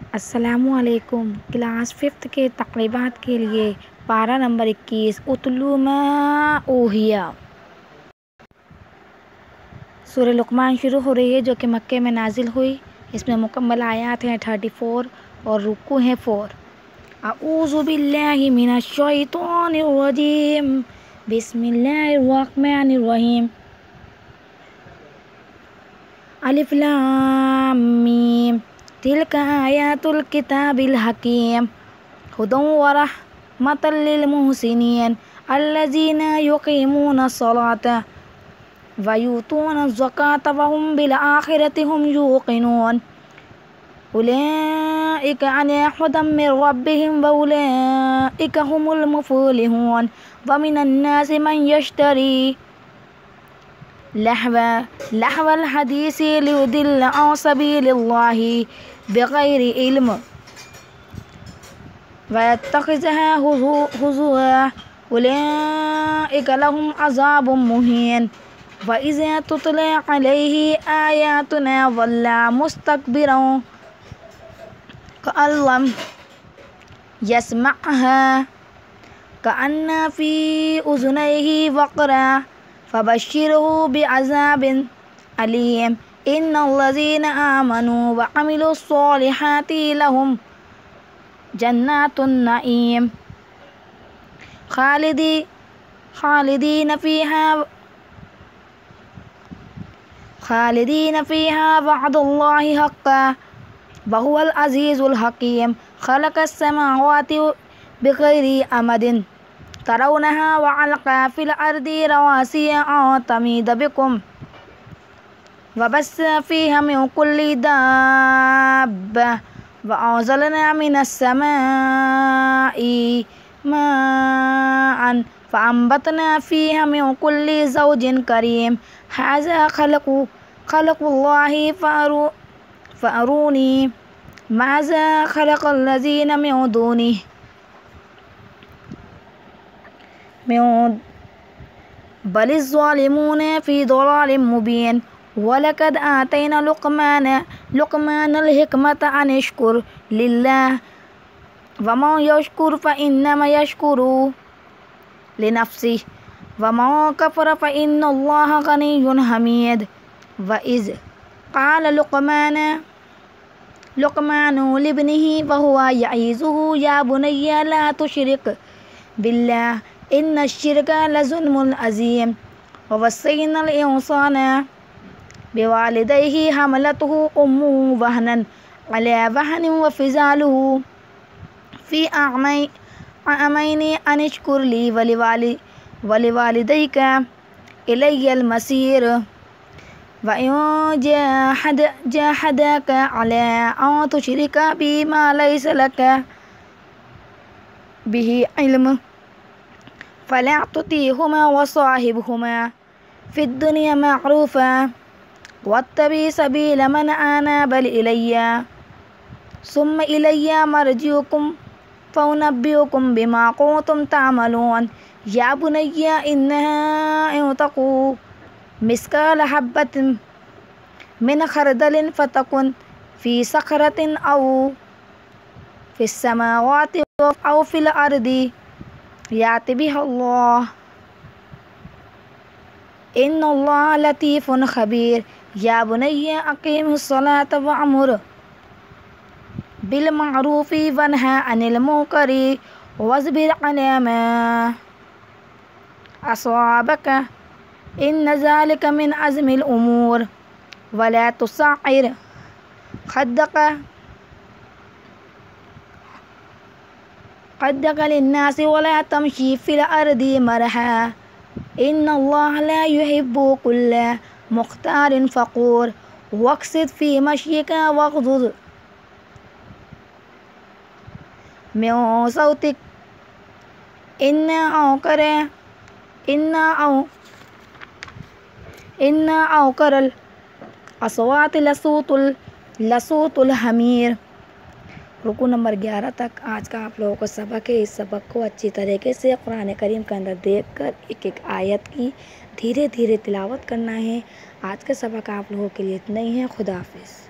السلام علیکم۔ کلاس 5 کے تقریبات کے لیے پارہ نمبر 21 اتلو ما اوحی۔ سورہ لقمان شروع ہو رہی ہے جو کہ مکے میں نازل ہوئی۔ اس میں مکمل آیات ہیں 34 اور رکوع ہیں 4۔ اعوذ باللہ من الشیطان الرجیم، بسم اللہ الرحمن الرحیم۔ الف لام میم، تلک آیات الکتاب الحکیم، ھدی ورحمۃ للمحسنین الذین یقیمون الصلاۃ ویؤتون الزکاۃ وہم بالآخرۃ ھم یوقنون، اولئک علی ھدی من ربہم واولئک ھم المفلحون۔ ومن الناس من یشتری لہو الحدیث لیضل عن سبیل اللہ بغیر علم ویتخذها ھزوا، اولئک لہم عذاب مہین۔ وَإِذَا تُتْلَىٰ عَلَيْهِ آیاتنا وَلَّىٰ مُسْتَكْبِرًا کَأَن لَّمْ يَسْمَعْهَا كَأَنَّ فِي أُذُنَيْهِ وَقْرًا فَبَشِّرْهُ بِعَذَابٍ أَلِيمٍ۔ إِنَّ الَّذِينَ آمَنُوا وَعَمِلُوا الصَّالِحَاتِ لَهُمْ جَنَّاتُ النَّعِيمِ خالدین فیہا وعد اللہ حقا وہو العزیز الحکیم۔ خلق السماوات بغیر عمد ترونہا وألقى فی الأرض رواسي أن تمید بکم وبث فیہا من کل دابة وأنزلنا من السماء ماء فأنبتنا فیہا من کل زوج کریم۔ ھذا خلق اللہ فأرونی ماذا خلق الذین من دونہ بل الظالمون فی ضلال مبین۔ وَلَقَدْ آتَيْنَا لُقْمَانَ الْحِکْمَةَ أَنِ اشْکُرْ لِلَّهِ وَمَن یشکر فإنما یشکر لنفسہ ومن کفر فإن اللہ غنی حمید۔ وَإِذْ قَالَ لُقْمَانُ لِابْنِهِ وَهُوَ یعظہ یا بنی لا تشرک باللہ إن الشرک لظلم عظیم۔ ووصینا الإنسان بوالدیہ حملتہ أمہ وہنا علی وہن وفصالہ فی عامین أن اشکر لی ولوالدیک إلی المصیر۔ وإن جاہداک علی أن تشرک بی ما لیس لک بہ علم فلا تطعہما وصاحبہما فی الدنیا معروفا واتبع سبیل من أناب إلی ثم إلی مرجعکم فأنبئکم بما کنتم تعملون۔ یا بنی انہا ان تک مثقال حبۃ من خردل فتکن فی صخرۃ أو فی السماوات أو فی الأرض یأت بہا اللہ ان اللہ لطیف خبیر۔ یا بنی اقیم الصلاۃ وأمر بالمعروف وانہ عن المنکر واصبر علی ما أصابک ان ذلک من عزم الأمور۔ ولا تصعر خدک للناس ولا تمشی فی الأرض مرحا ان اللہ لا يحب کل مختال فخور۔ واقصد فی مشیک واغضض من صوتک ان انکر الاصوات لصوت الحمیر۔ رکوع نمبر 11 تک آج کا آپ لوگوں کو سبق ہے۔ اس سبق کو اچھی طریقے سے قرآن کریم کے اندر دیکھ کر ایک ایک آیت کی دھیرے دھیرے تلاوت کرنا ہے۔ آج کا سبق آپ لوگوں کے لیے اتنا ہی ہے۔ خدا حافظ۔